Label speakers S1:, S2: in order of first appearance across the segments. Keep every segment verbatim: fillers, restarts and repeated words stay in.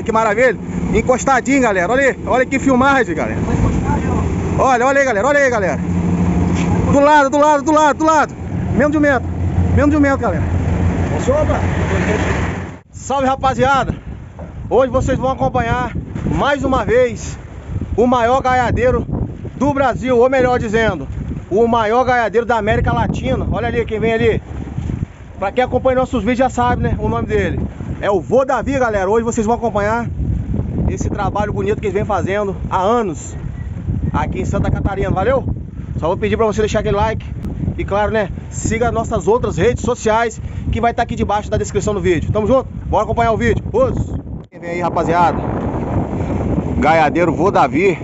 S1: que maravilha. Encostadinho, galera. Olha aí, olha que filmagem, galera. Olha, olha aí, galera, olha aí, galera. Do lado, do lado, do lado, do lado. Menos de um metro. Menos de um metro, galera. Sombra. Salve, rapaziada. Hoje vocês vão acompanhar mais uma vez o maior gaiadeiro do Brasil, ou melhor dizendo, o maior gaiadeiro da América Latina. Olha ali quem vem ali. Pra quem acompanha nossos vídeos já sabe, né, o nome dele. É o Vô Davi, galera. Hoje vocês vão acompanhar esse trabalho bonito que eles vêm fazendo há anos aqui em Santa Catarina, valeu? Só vou pedir pra você deixar aquele like e, claro, né, siga nossas outras redes sociais que vai estar aqui debaixo da descrição do vídeo. Tamo junto? Bora acompanhar o vídeo. Os. Quem vem aí, rapaziada? Gaiadeiro Vô Davi,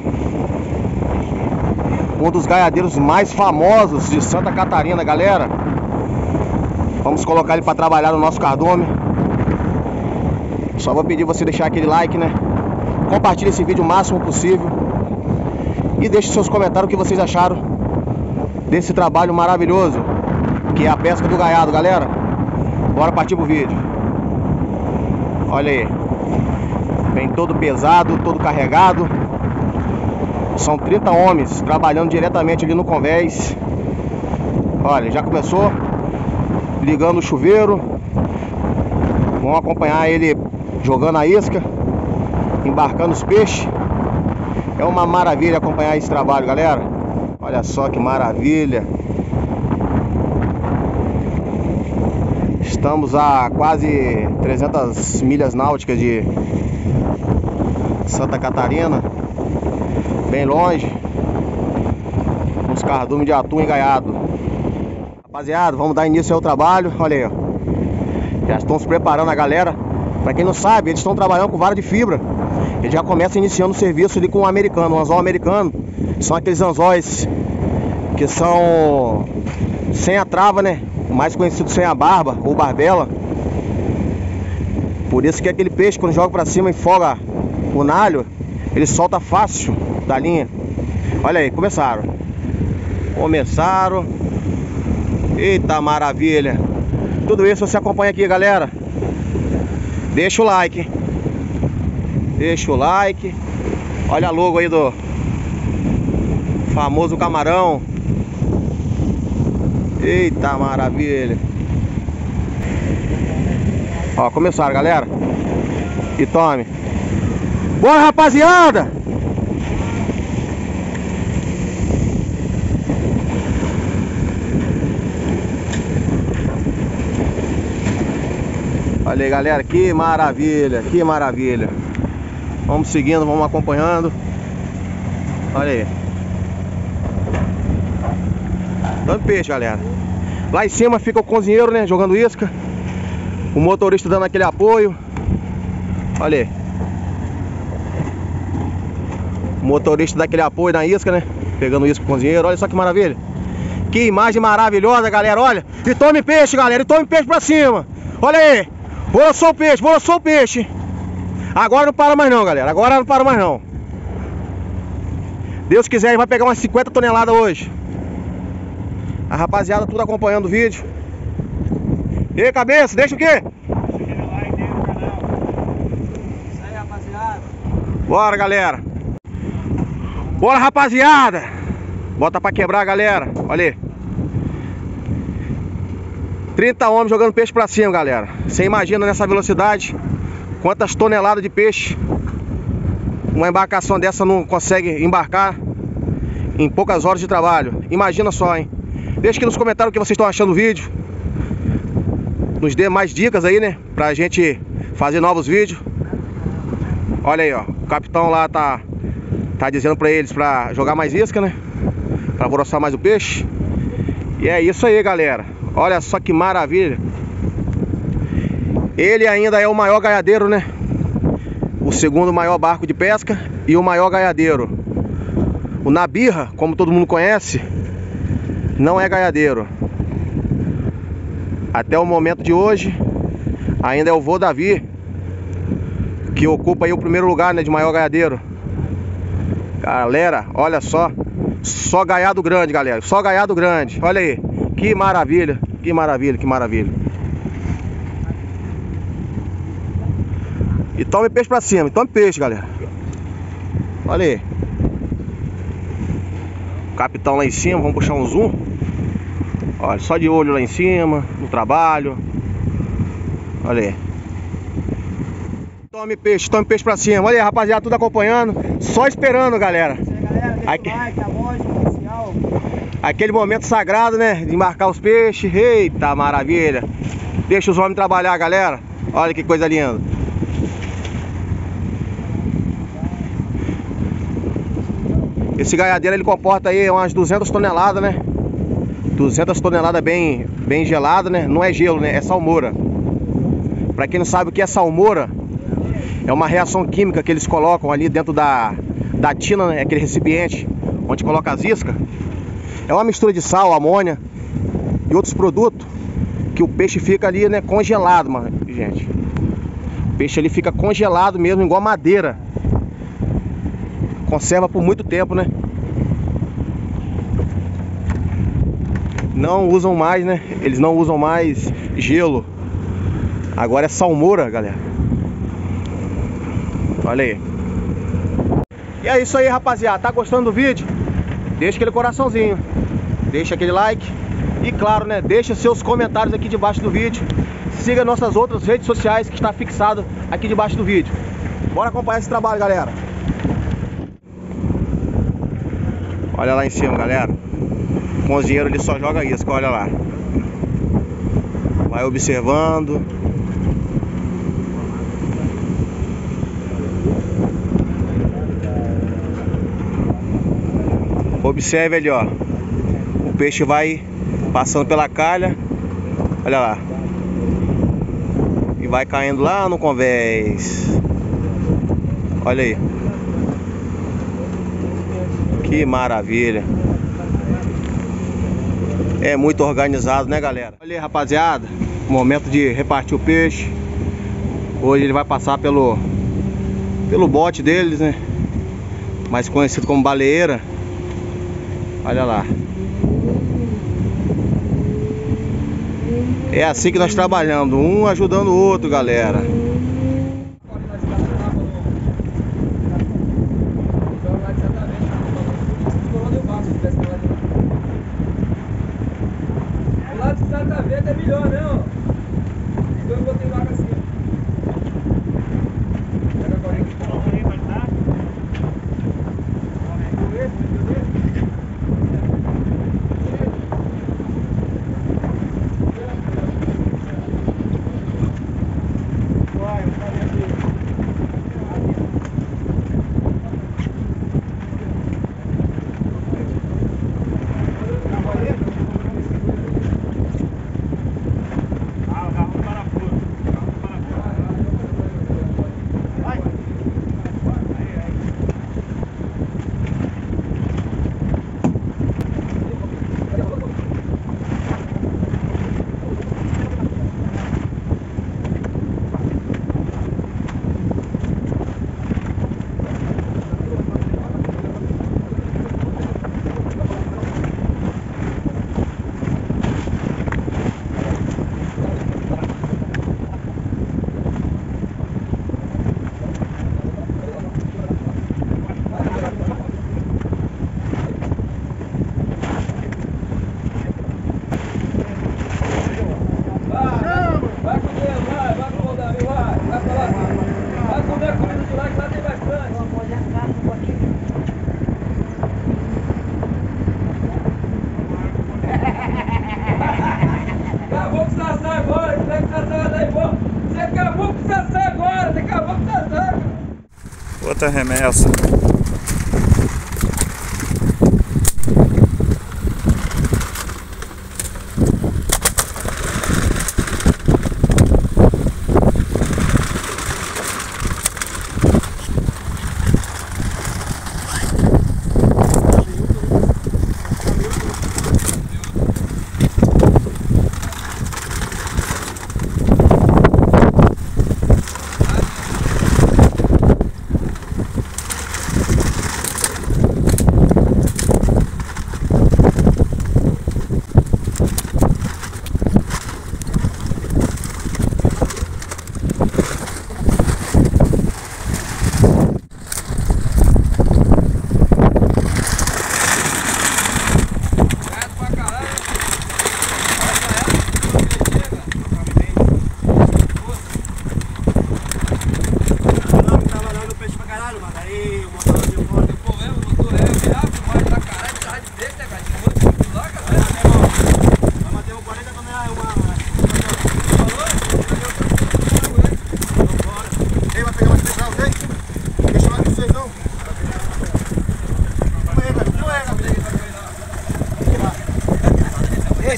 S1: um dos gaiadeiros mais famosos de Santa Catarina, galera. Vamos colocar ele pra trabalhar no nosso cardume. Só vou pedir você deixar aquele like, né? Compartilhe esse vídeo o máximo possível e deixe seus comentários o que vocês acharam desse trabalho maravilhoso que é a pesca do gaiado, galera. Bora partir pro vídeo. Olha aí. Vem todo pesado, todo carregado. São trinta homens trabalhando diretamente ali no convés. Olha, já começou ligando o chuveiro. Vamos acompanhar ele jogando a isca, embarcando os peixes. É uma maravilha acompanhar esse trabalho, galera. Olha só que maravilha. Estamos a quase trezentas milhas náuticas de Santa Catarina, bem longe, uns cardumes de atum engaiado. Rapaziada, vamos dar início ao trabalho. Olha aí, ó. Já estão se preparando a galera. Pra quem não sabe, eles estão trabalhando com vara de fibra. Eles já começam iniciando o serviço ali com um americano, um anzol americano. São aqueles anzóis que são sem a trava, né? O mais conhecido sem a barba ou barbela. Por isso que aquele peixe, quando joga pra cima e folga o nalho, ele solta fácil da linha. Olha aí, começaram. Começaram. Eita maravilha. Tudo isso você acompanha aqui, galera. Deixa o like. Deixa o like. Olha a logo aí do famoso camarão. Eita maravilha. Ó, começaram, galera. E tome. Bora, rapaziada. Olha aí, galera, que maravilha, que maravilha. Vamos seguindo, vamos acompanhando. Olha aí. Dando peixe, galera. Lá em cima fica o cozinheiro, né, jogando isca. O motorista dando aquele apoio. Olha aí. O motorista dá aquele apoio na isca, né, pegando isca pro cozinheiro. Olha só que maravilha. Que imagem maravilhosa, galera, olha. E tome peixe, galera, e tome peixe pra cima. Olha aí. Bolsou o peixe, bolsou o peixe. Agora não para mais não, galera. Agora não para mais não. Deus quiser, ele vai pegar umas cinquenta toneladas hoje. A rapaziada tudo acompanhando o vídeo. E aí, cabeça, deixa o quê? Deixa aquele like aí no canal. Isso aí, rapaziada. Bora, galera. Bora, rapaziada. Bota pra quebrar, galera. Olha aí. trinta homens jogando peixe pra cima, galera. Você imagina nessa velocidade quantas toneladas de peixe uma embarcação dessa não consegue embarcar em poucas horas de trabalho. Imagina só, hein? Deixa aqui nos comentários o que vocês estão achando do vídeo. Nos dê mais dicas aí, né, pra gente fazer novos vídeos. Olha aí, ó. O capitão lá tá Tá dizendo pra eles pra jogar mais isca, né, pra broçar mais o peixe. E é isso aí, galera. Olha só que maravilha. Ele ainda é o maior gaiadeiro, né? O segundo maior barco de pesca e o maior gaiadeiro. O Nabirra, como todo mundo conhece, não é gaiadeiro. Até o momento de hoje, ainda é o Vô Davi que ocupa aí o primeiro lugar, né, de maior gaiadeiro. Galera, olha só. Só gaiado grande, galera. Só gaiado grande. Olha aí. Que maravilha. Que maravilha, que maravilha. E tome peixe pra cima, e tome peixe, galera. Olha aí. O capitão lá em cima, vamos puxar um zoom. Olha, só de olho lá em cima, no trabalho. Olha aí. Tome peixe, tome peixe pra cima. Olha aí, rapaziada, tudo acompanhando. Só esperando, galera. Aqui... Aquele momento sagrado, né? De marcar os peixes. Eita, maravilha. Deixa os homens trabalhar, galera. Olha que coisa linda. Esse gaiadeiro, ele comporta aí umas duzentas toneladas, né? duzentas toneladas bem, bem gelada, né? Não é gelo, né? É salmoura. Pra quem não sabe o que é salmoura, é uma reação química que eles colocam ali dentro da, da tina, né? Aquele recipiente onde coloca as iscas. É uma mistura de sal, amônia e outros produtos que o peixe fica ali, né? Congelado, mano, gente. O peixe ali fica congelado mesmo, igual madeira. Conserva por muito tempo, né? Não usam mais, né? Eles não usam mais gelo. Agora é salmoura, galera. Olha aí. E é isso aí, rapaziada. Tá gostando do vídeo? Deixa aquele coraçãozinho. Deixa aquele like. E claro, né? Deixa seus comentários aqui debaixo do vídeo. Siga nossas outras redes sociais que está fixado aqui debaixo do vídeo. Bora acompanhar esse trabalho, galera. Olha lá em cima, galera. O cozinheiro, ele só joga isca, olha lá. Vai observando. Observe ali, ó. O peixe vai passando pela calha. Olha lá. E vai caindo lá no convés. Olha aí. Que maravilha. É muito organizado, né, galera? Olha aí, rapaziada. Momento de repartir o peixe. Hoje ele vai passar pelo Pelo bote deles, né? Mais conhecido como baleeira. Olha lá. É assim que nós trabalhamos, um ajudando o outro, galera.
S2: É melhor, né, ó? Então eu botei vaca assim. Pega a colinha aqui. Vai estar. Vai, vai aqui.
S3: Outra remessa.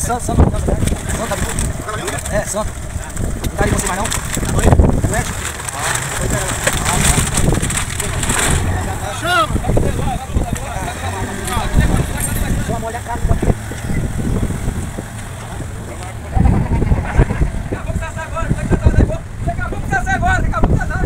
S4: Santo, Santo, Santo, Santo, tá de É, Santo. Não tá de você mais não? Não é? Chama! Só molha a cara do aqui.
S2: Acabou de caçar agora, você acabou de caçar agora, você acabou de caçar.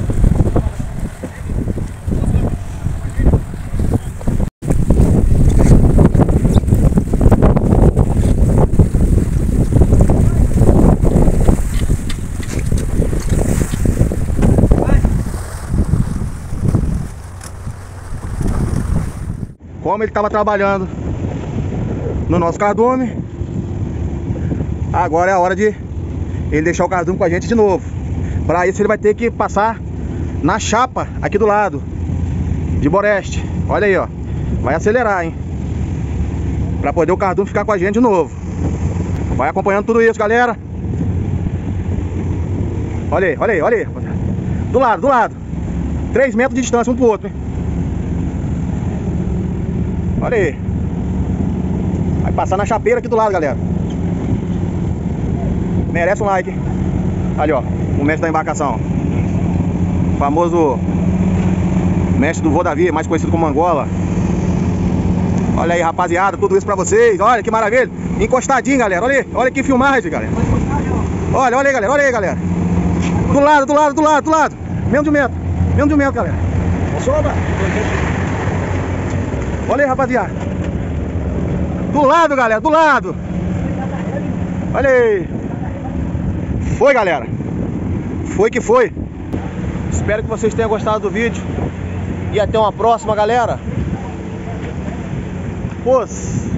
S1: Como ele estava trabalhando no nosso cardume, agora é a hora de ele deixar o cardume com a gente de novo. Para isso ele vai ter que passar na chapa aqui do lado de Boreste. Olha aí, ó. Vai acelerar, hein? Para poder o cardume ficar com a gente de novo. Vai acompanhando tudo isso, galera. Olha aí, olha aí, olha aí. Do lado, do lado. três metros de distância um pro outro, hein? Olha aí. Vai passar na chapeira aqui do lado, galera. Merece um like, hein? Ali, ó. O mestre da embarcação. O famoso mestre do vô Davi, mais conhecido como Angola. Olha aí, rapaziada. Tudo isso pra vocês. Olha que maravilha. Encostadinho, galera. Olha aí. Olha que filmagem, galera. Olha, olha aí, galera. Olha aí, galera. Do lado, do lado, do lado, do lado. Menos de um metro. Menos de um metro, galera. Soba. Olha aí, rapaziada. Do lado, galera, do lado. Olha aí. Foi, galera. Foi que foi. Espero que vocês tenham gostado do vídeo. E até uma próxima, galera. Pôs.